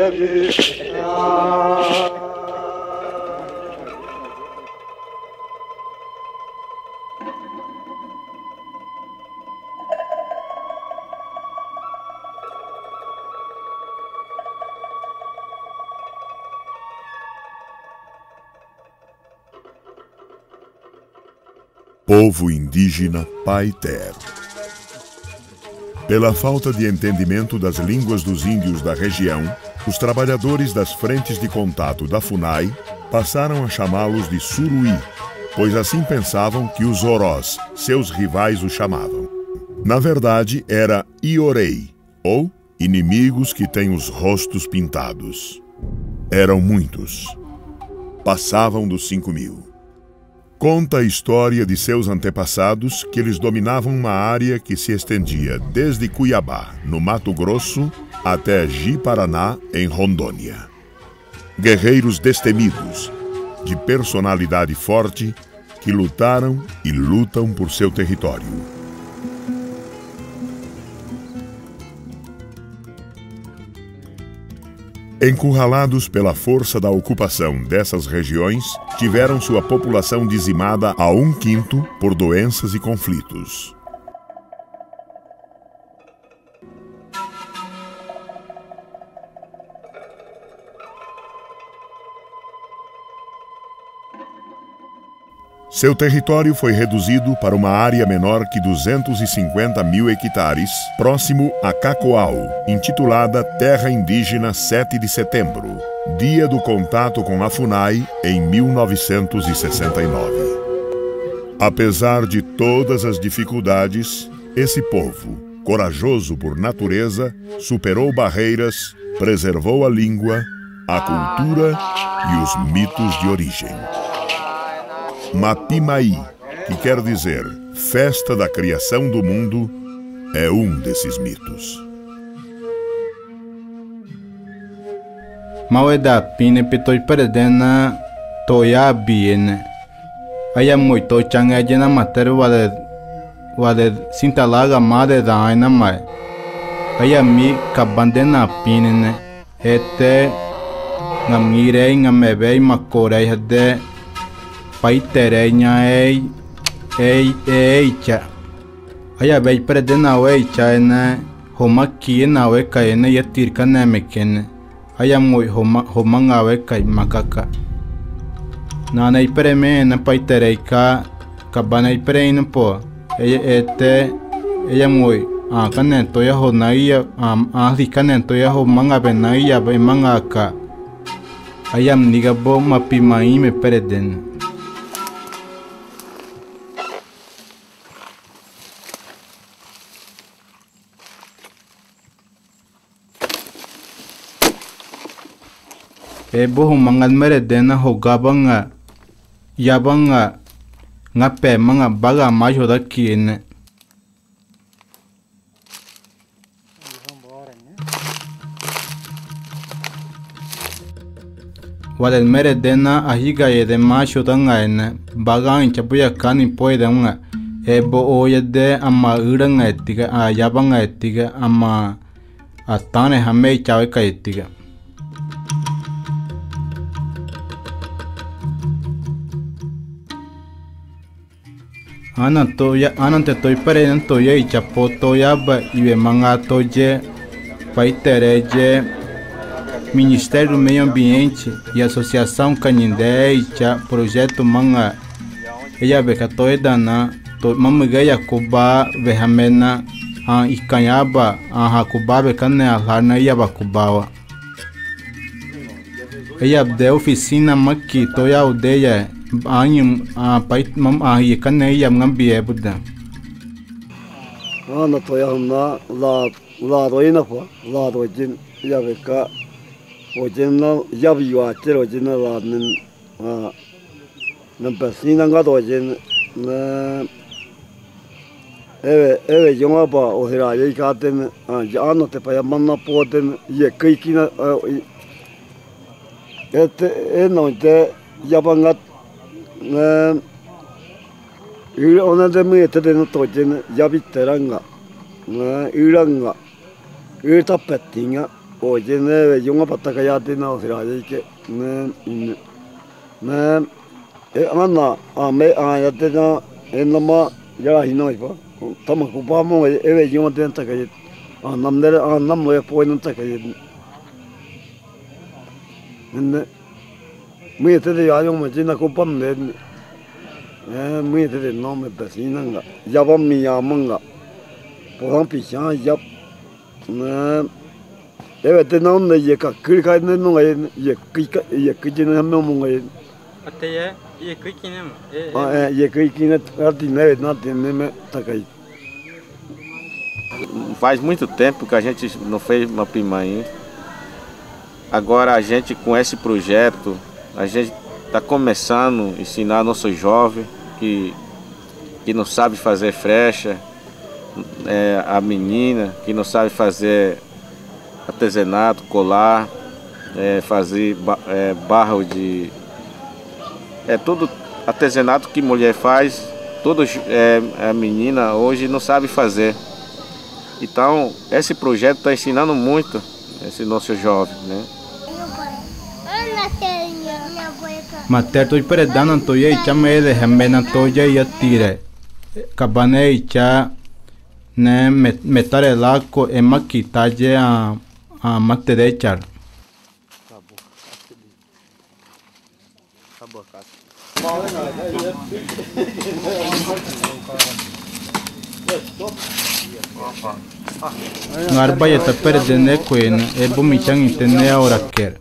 Povo indígena Paiter. Pela falta de entendimento das línguas dos índios da região, os trabalhadores das frentes de contato da FUNAI passaram a chamá-los de Suruí, pois assim pensavam que os Orós, seus rivais, o chamavam. Na verdade, era Iorei, ou inimigos que têm os rostos pintados. Eram muitos. Passavam dos 5.000. Conta a história de seus antepassados que eles dominavam uma área que se estendia desde Cuiabá, no Mato Grosso, até Ji-Paraná, em Rondônia. Guerreiros destemidos, de personalidade forte, que lutaram e lutam por seu território. Encurralados pela força da ocupação dessas regiões, tiveram sua população dizimada a 1/5 por doenças e conflitos. Seu território foi reduzido para uma área menor que 250.000 hectares, próximo a Cacoal, intitulada Terra Indígena 7 de Setembro, dia do contato com a FUNAI em 1969. Apesar de todas as dificuldades, esse povo, corajoso por natureza, superou barreiras, preservou a língua, a cultura e os mitos de origem. Mapimaí, que quer dizer festa da criação do mundo, é um desses mitos. Maueda pine pitoi perdena toya biene. Aya muito changa jena mater wade sintalaga made daina mai. Aya mi kabandena pinene ete ngamire ngamebe makorei hade Paiterenya eicha. Aya bei predena weicha ene homa kiena we kaene yatirka nemekene. Aya moi homa ngawe kai makaka. Nana ipereme na paitereika kabana ipereina po. Aya moi kanento ya honaiya kanento ya homa ngabe naiya be mangaka. Ayam nigabo mapimai me pereden. Ebo mangal meredena hogabanga yabanga ngape manga baga majoda kiene. Wadel meredena ahiga yede majoda ngaene baga inchabuya kani poedanga ebo oyede ama uranga etiga yabanga etiga ama atane hame chawe ka etiga. Anante toy perenen toya y chapoto yaba y be manga toye paitereje Ministério do Meio Ambiente e Associação Canindé e Projeto Manga ella be katoy dana to mamiga yakuba be hamena ikanyaba hakuba be kanne alharna yaba kubawa ella de oficina maki toya aldeia Anyum pait mam kanne yam ngambie buda ana toyamna la roina po la rojin yabeka ojinna yabiwa tirojina la nin nampasina ngadojin na eve yomaba ohira yikaten ana te payamanna poten yekikina enoite yabanga ona de me te no tojen yabiteranga iranga irta pettinga Oye, ne, yo me pataka ya tiene o sea, que ne, amana, ya tiene, ma, ya hino iba. Estamos ocupamos, yo me tiene que nam no es bueno que muy te ya yo me tiene ocupando, muy te no me vecina, ya va mi amanga, por un pichán, ya, te no me llega, que cae no hay, y que tiene no muy. Até e que nem E que tiene não tem tá aí. Faz muito tempo que a gente não fez uma pimainha. Agora a gente com esse projeto, a gente está começando a ensinar nossos jovens que não sabe fazer frecha, a menina que não sabe fazer artesanato, colar, fazer barro de... tudo artesanato que mulher faz, tudo a menina hoje não sabe fazer. Então, esse projeto está ensinando muito esse nosso jovem, né? Mater tu peredana tu ye chame de hembena tu ye yatire. Kabane icha ne metare lako emakita ye a materechar. Ngarba ya ta perdene queen e bomichan intene ora quer.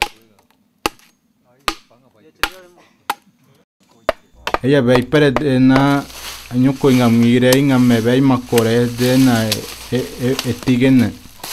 Ella vei perdena anyo ko ngamire ngame vei makore de na etigen.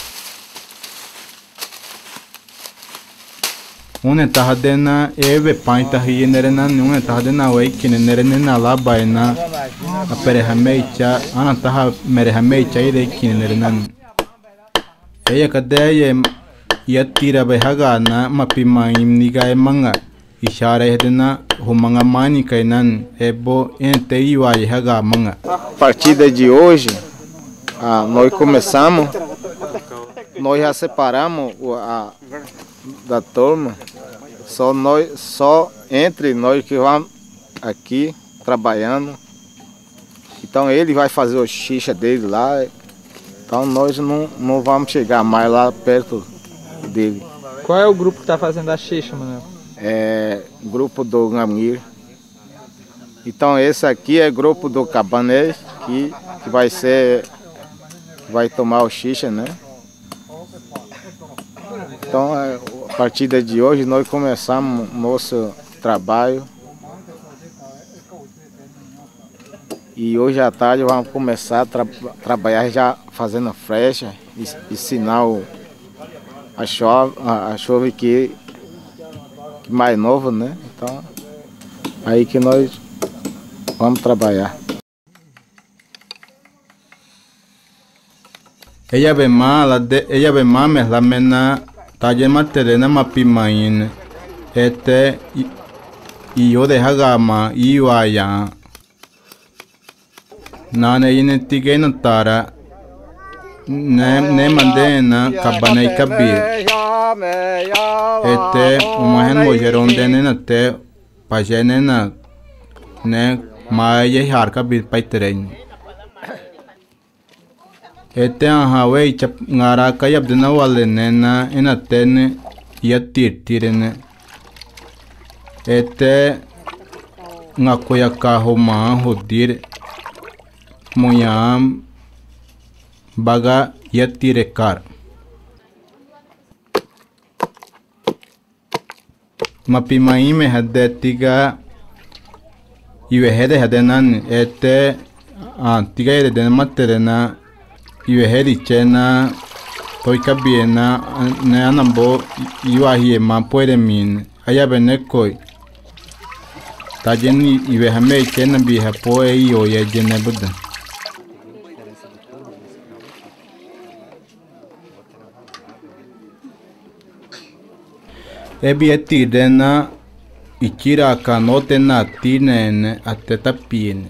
Une tahadena eve painta hinerena une tahadena wei kinerena la baina aperehmeicha ana taha merehmeicha ide kinerena ella kadeye yatira behaga na mapima imniga emanga ishara hedena humanga mani kainan ebo ente iwa haga manga. A partida de hoje, nós começamos, nós já separamos da turma. Só entre nós que vamos aqui trabalhando. Então ele vai fazer o xixa dele lá. Então nós não vamos chegar mais lá perto dele. Qual é o grupo que está fazendo a xixa, Manuel? É grupo do Ngamir. Então esse aqui é grupo do Cabanês que vai tomar o xixa, né? Então a partir de hoje nós começamos nosso trabalho. E hoje à tarde vamos começar a trabalhar já fazendo frecha, ensinar a chove que mais novo, né? Então aí que nós vamos trabalhar. Ella ve mames la mena talle materena mapimain y yo deja gama y vaya nane yine tigena tara ne mandena kabane kabir umahen mojeron denena te pajenena ne maye har kabir paiteren hawe chap ngara kayab dena wale nena enatene yatirtirene ngakoya kahoma hodir moyam baga yatirekar mapimai me hadetiga iwe hadenan tiga de materena iwe chena toy kabiena ne anambo iwa hiema puede min aya benekoi tajen iwe hame chena bi hapoe yo ye jene buda ebi etidena ikira kanote na tinen ateta pien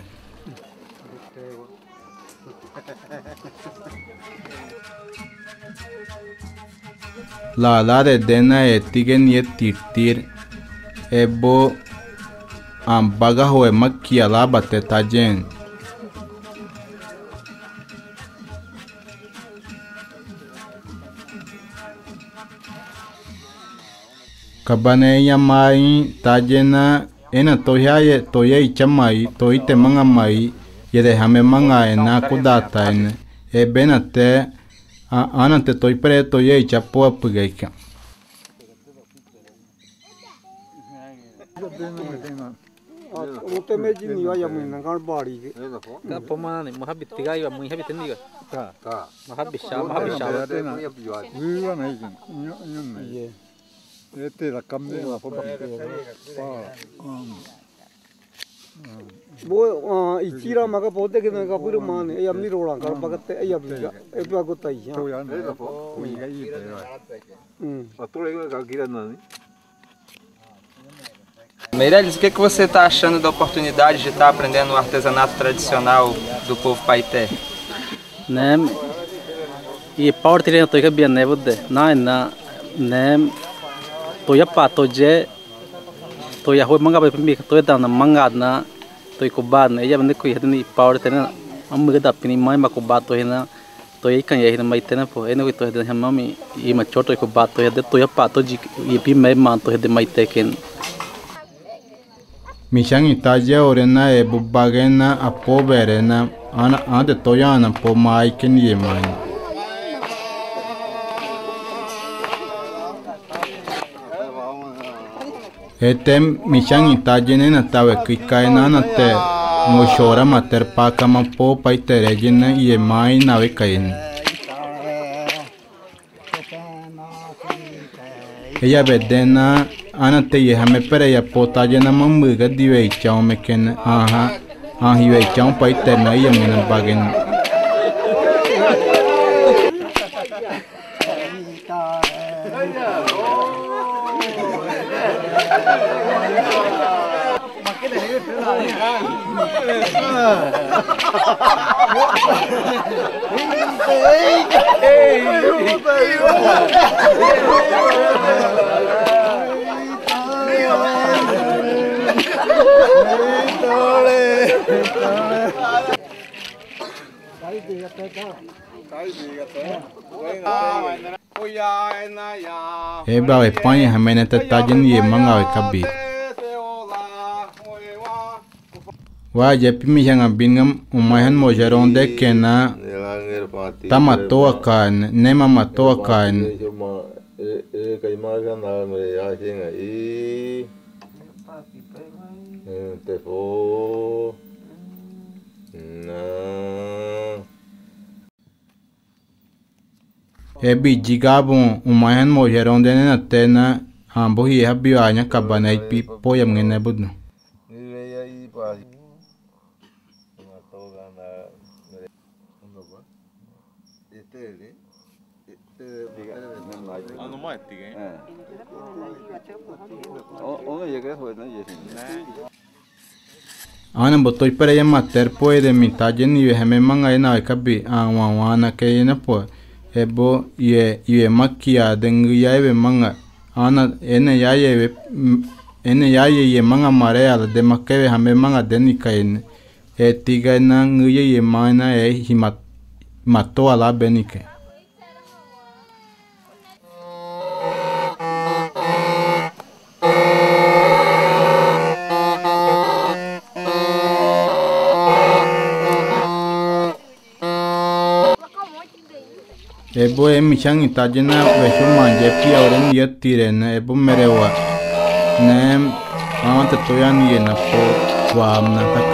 la de dena etigen ye tirtir ebo ambaga hoe makia la bateta jen. Kabane ya mai tajena ena toya ichamai toite manga mai ye dejame manga ena kudata ene e benate anante toi pre toya ichapo apugeika. Ote meji ni ya mun ngal bari Ka pomane mahabitiga iwa muy habiteniga. Tá. Mahabisha. Viva na igreja. Não. Este da câmera lá para bo ichira maga bote ke na kapur mane e amni rola kar bagate e abiga e bago tai ya Meirelles, o que você está achando da oportunidade de estar aprendendo o artesanato tradicional do povo Paité? Nem e power training to ikabia nebude na nem to ya pato je to ya hoi manga ba pimi to da na manga na to ikuban e ya bende ko yedni power training amma da pini mai makuba to hina to ya kan ya hina mai tena po ene ko to heda mami e ma choto ikuba to heda to ya pato ji e pi mai man to heda mai teken Mishang itaja orena e bubagena apo berena ana ade toyana po mai ken ye mai. Etem mishang itaja nena tawe kikaena na te ngoshora mater paka ma po paitere jena ye mai nawe kain. Ella bedena ana te ye hame pere ya pota jena mamuga diwe chao meken aha hiwe chao paite na ye mena bagen. Eba Espanha hamene te tajen ye manga kabi. Wa je pimi hanga bingam umahan mojaronde kena tamatoa kan nema matoa kan. Ebi jigabon umahan mojaronde na tena ambo hi habianya kabana pi poyam ngene budno. Ana botoi para ya mater poe de mitaje ni heme manga ena kabi wana ke ena po ebo ye makia dengu ya ebe manga ana ene ya ye manga marea de makebe hame manga deni kain tiga na nguye ye mana himat matou ala benike. Ebo mishang itajena besho manje pia oren yetirena ebo merewa nem amante toyan yena po wamna taka.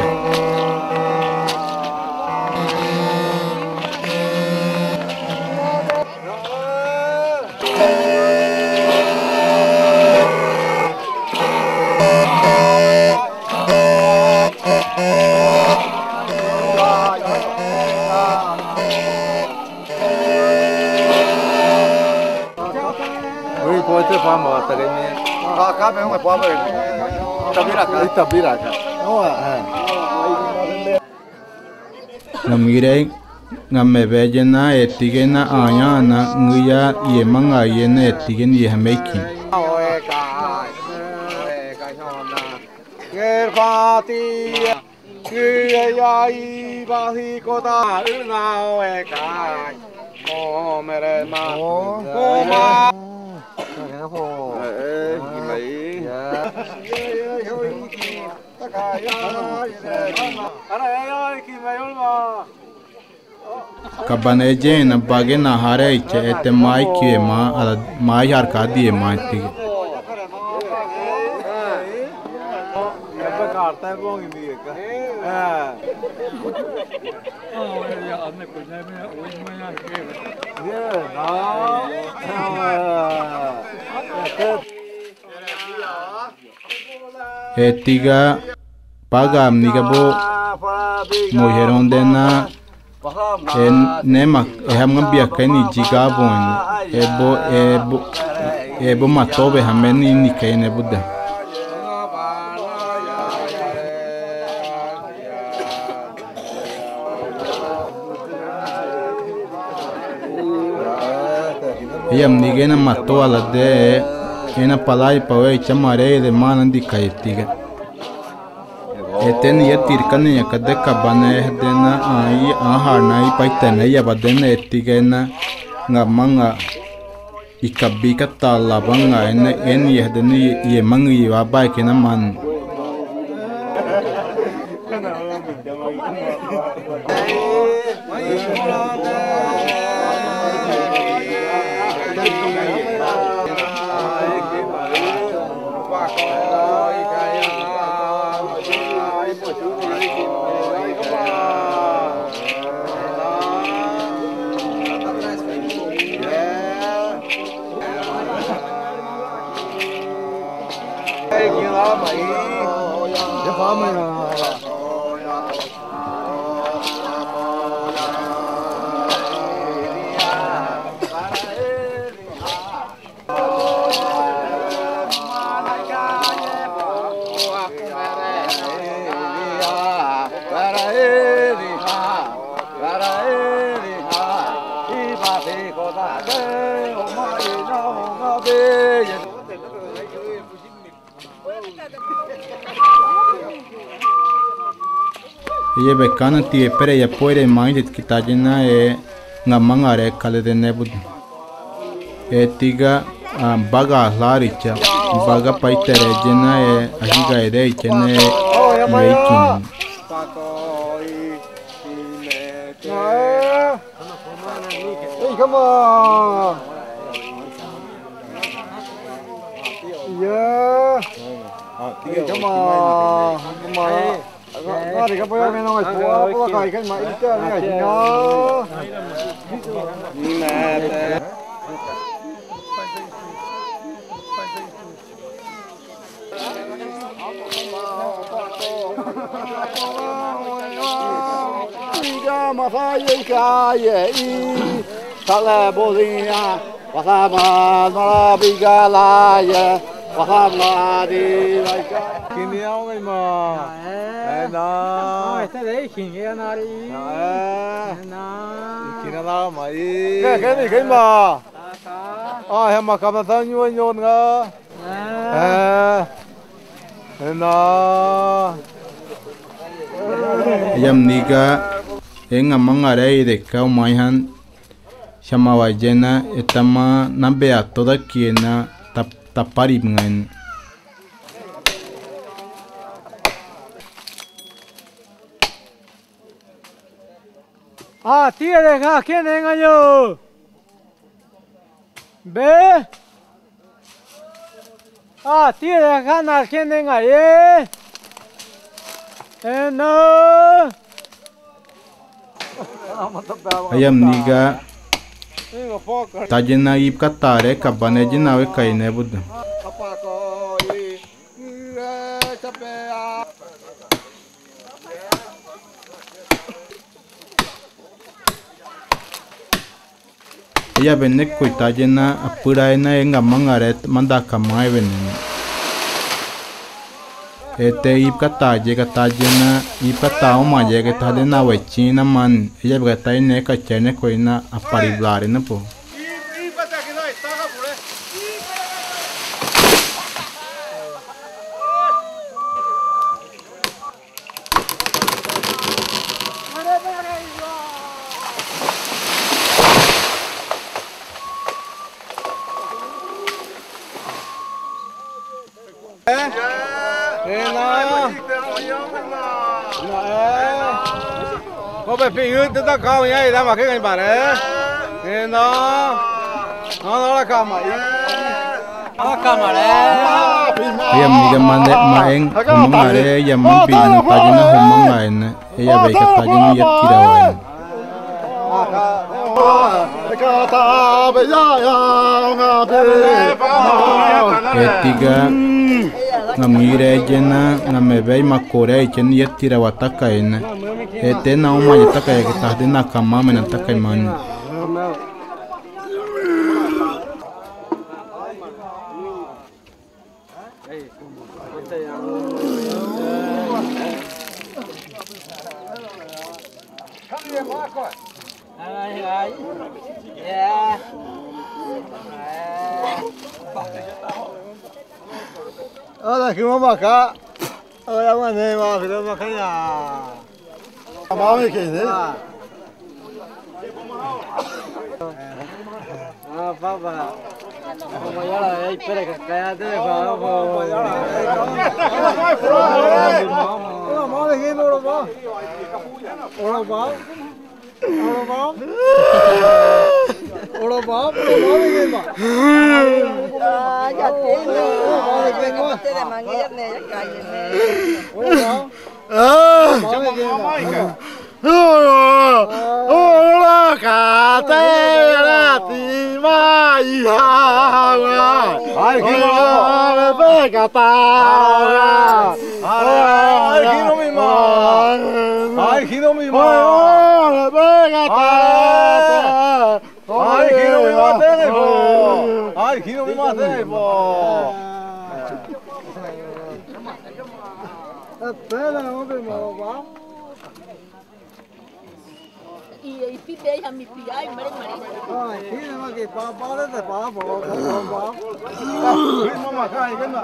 Namire ngame bejena etigena ayana nguya yemanga yena etigen yehmeki Kabaneje na bage na hare iche ete mai kie ma ala mai har ka die mai ti etiga pagam ni gabo mojeron dena en nema eham ngambia kani jigabon ebo matobe hameni ni kene buddha yam nigena mato ala de ena palai pawe chamare de manandi kaitiga eten ye tirkane yakade kabane dena ai aharnai paitene yabadene etigena ngamanga ikabika talabanga en yehdeni yemangi wabai kena man ye bekana tie pere ya poire minded kitajina ngamangare kale de nebud etiga baga laricha baga paitere jena ahiga ere chene weikin come on yeah come on thì các bạn nghe nói của các cái cái máy cái này thì nó mà phải cái gì thật là bồ gì à và sao mà nó bị cái là và sao mà đi lại cái kinh nhau cái mà nó thế đấy kinh cái nào đi kinh nào mà đi cái gì cái mà em mà cầm nó nhon nhon ngơ nó yam niga engamangare de kaumahan shamawajena etama nabea toda kiena tapari ngan tia de ga quién engañó ve tia de ga na quién engañé no ayam niga tajena ip katare kabane jinawe kaine bud ya benne kuitajena apuraina engamangare mandaka mai benne ip kataje na ip katao maje que tá de na wechina man ella beta ine kachene koina apariblare na po có phải phi hư tức là cao nhá ra mà cái ngày bản đấy thế nó là cao mà Iya miga mande maeng mangare ya mampi na tajina humangain iya baik tajina ya tirawain etiga ngamire jena ngamebei makore chen ya tirawatakain etena uma yataka ya tahdina kama mena takaiman là khi mà cá em ăn này mà phải mà cái nhà máu cái gì papa como ya la hay espera que cállate de favor máu de qué no lo va Y pide a mi tía y María María. Ay, sí, no que papá de papá, mamá cae, venga.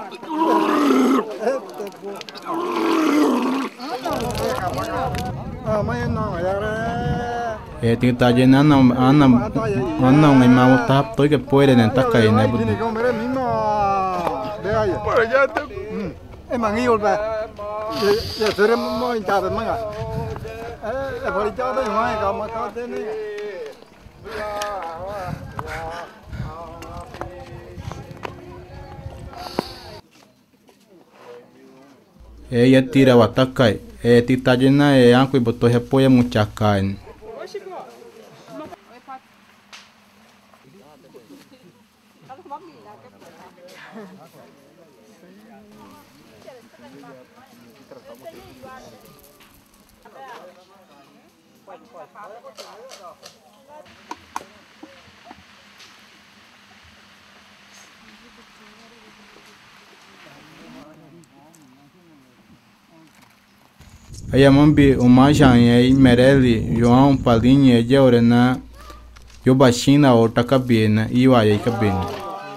Eti tajina ana ngai mau tahap toi ke puede na takai na bud por allá emang iul ba ya sere mo inta ba manga por allá de mai ka ma ka de ni ya tira watakai eti tajina anku boto he poya muchakain Aya mambi umajan e mereli João Palinha e Jorena Yobashina o takabina iwa e kabina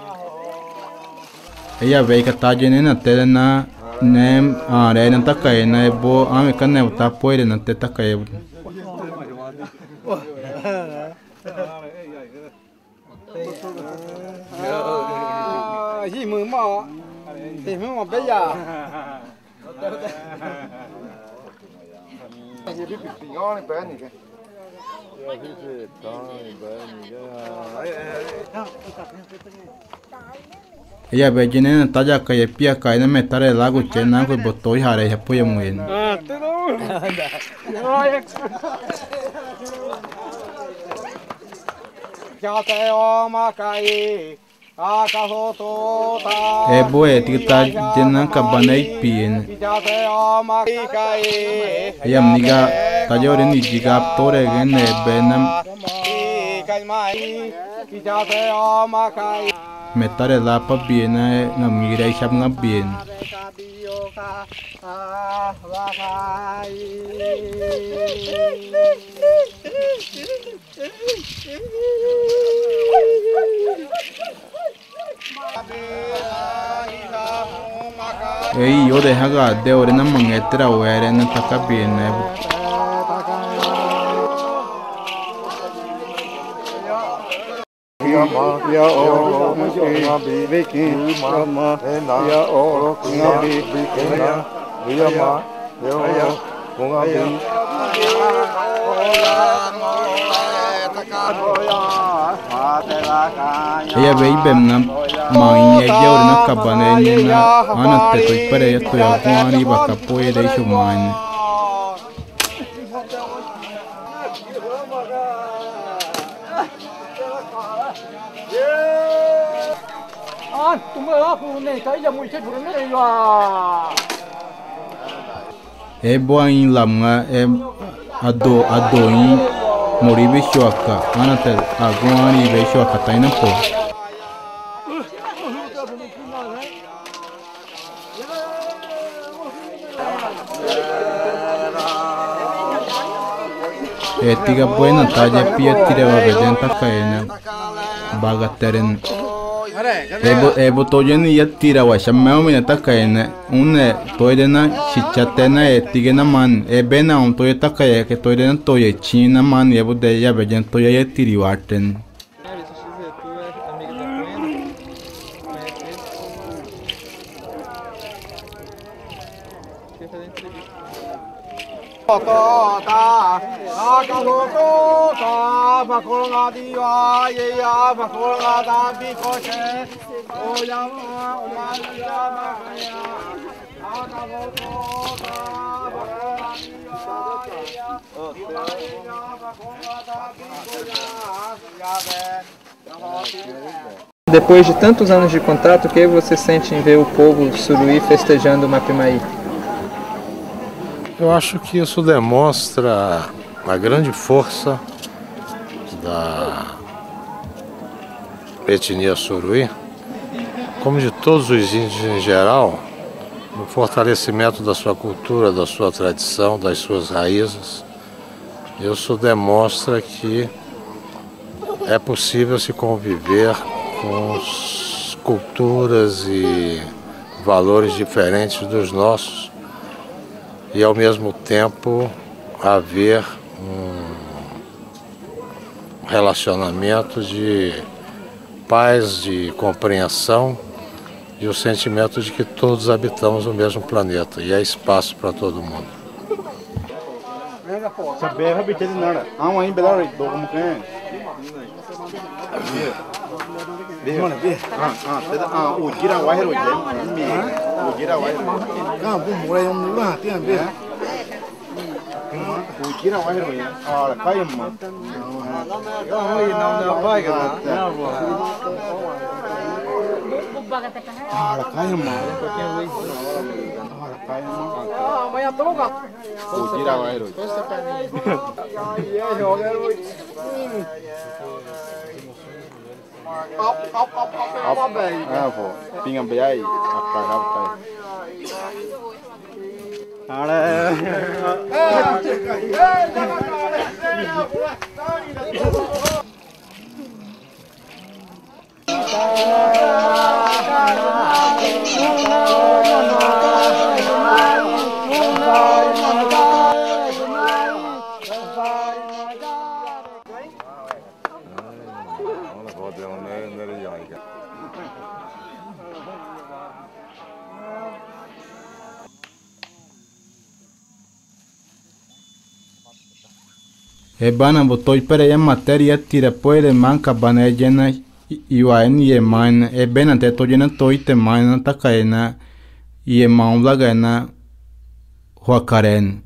Aya vei ka tajene na terena nem are na takaina e bo ame kane uta poire na te takae gì mưa mò thì mưa mò bây giờ Ella ve jene na taja ka ye pia ka na metare lago chena ko botoi hare he poye muen ya te o ma kai e boe tita jena ka banai pien yam niga tajore ni jiga tore gene benam metade lá para bien na mira e chama bien. Ei, eu deixava de hora na mangueira o era na taca bien, né? Ella ve bem na mãe e eu na cabana na ana te toi para eu tô algum ali vai capoeira deixa mãe. É boa em lamga é adoin mori beshoka ana te algum ali beshoka tá indo pô. Tiga buena talla pia tira babedenta kaena bagateren botoyen ya tira wa shamao minata kaena une toidena chichatena tigena man bena un toyeta kaya ke toidena toye china man ebo de ya begen toye ya tiriwaten. Depois de tantos anos de contato, o que você sente em ver o povo suruí festejando o Mapimaí? Eu acho que isso demonstra a grande força da etnia suruí, como de todos os índios em geral, no fortalecimento da sua cultura, da sua tradição, das suas raízes. Isso demonstra que é possível se conviver com culturas e valores diferentes dos nossos e ao mesmo tempo haver um relacionamento de paz, de compreensão e o sentimento de que todos habitamos o mesmo planeta e há espaço para todo mundo. Bana botoi para a matéria tira poere manca bana jena iwaen ye man bena te tojena toite man takaena ye maula gana huakaren.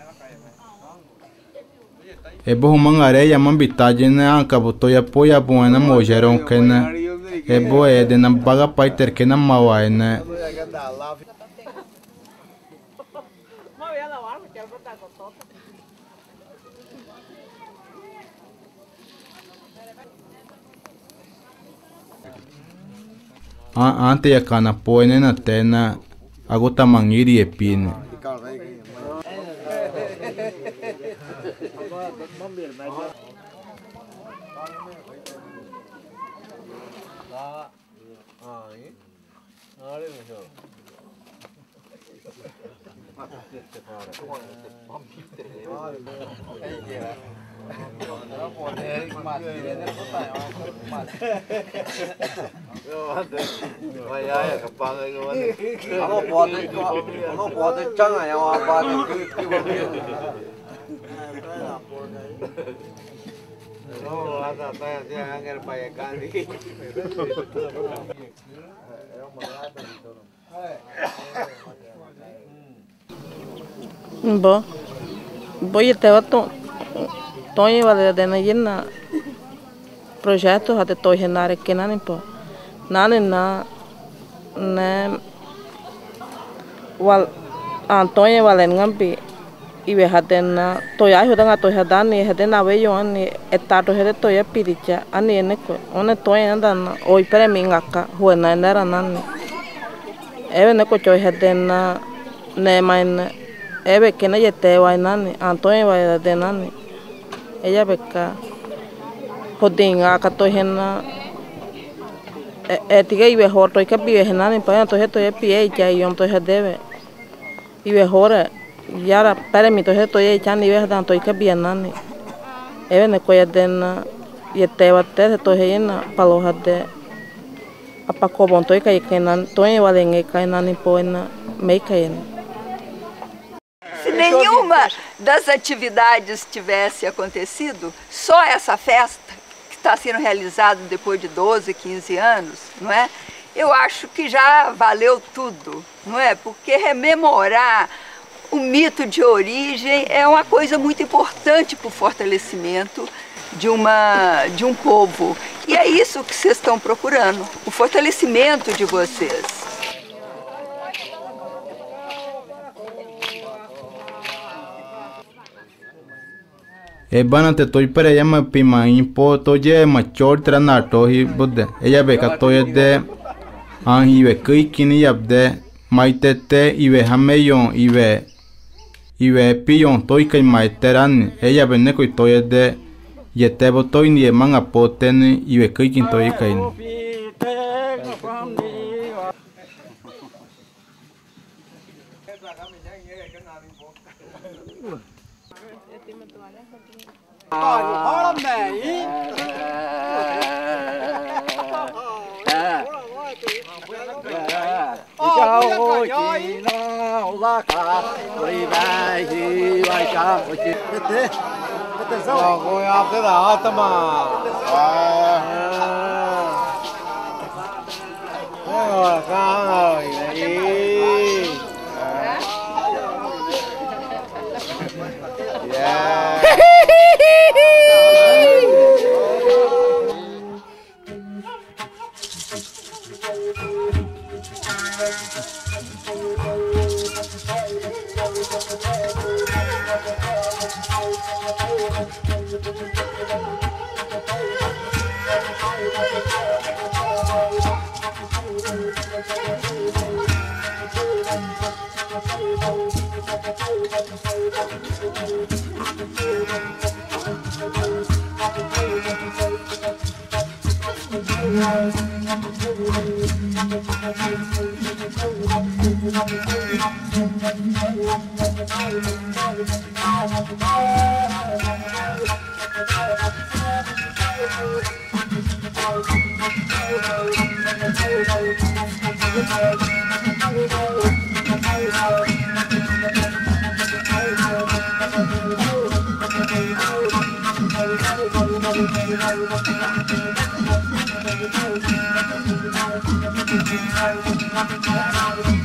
Ebo humangare yamambitaje na ankabutoya poya buena mojeron kena. Ebo de na baga paiter kena mawaina. Ante ya kana poene na tena agota mangiri epine. Boy teva Tonho vale dena yena projeto hade to henare kenani po nane na ne wal Antonio vale ngambi ibe hadena to ya hodanga to hadani hadena veyo ani etato hede to ya piricha ani ene ko one to anda oi pere mingaka huena nera nani eve ne ko cho hadena ne main eve kena yete wa nani Antonio vale dena nani ella beca hodinga kato hena etiga ibe horto ikapi hena ni pa to heto e pie ja yom to hedeve ibe hora yara para mi to heto e chani ibe dan to ikapi nani eve ne ko yedena yeteva te to hena palo hade apa ko bon to ikaikenan to e valen ikainani poena meikaen. Se nenhuma das atividades tivesse acontecido, só essa festa, que está sendo realizada depois de 12, 15 anos, não é? Eu acho que já valeu tudo, não é? Porque rememorar o mito de origem é uma coisa muito importante para o fortalecimento de um povo. E é isso que vocês estão procurando, o fortalecimento de vocês. Bana te toy para llama pima impo toye machor tranato hi budde ella beka toye de an ibe kui kini yabde maitete ibe hameyon ibe piyon toy kai maiteran ella bene koi toye de yetebo toy ni manga poten ibe kui kin toy kai Thank you.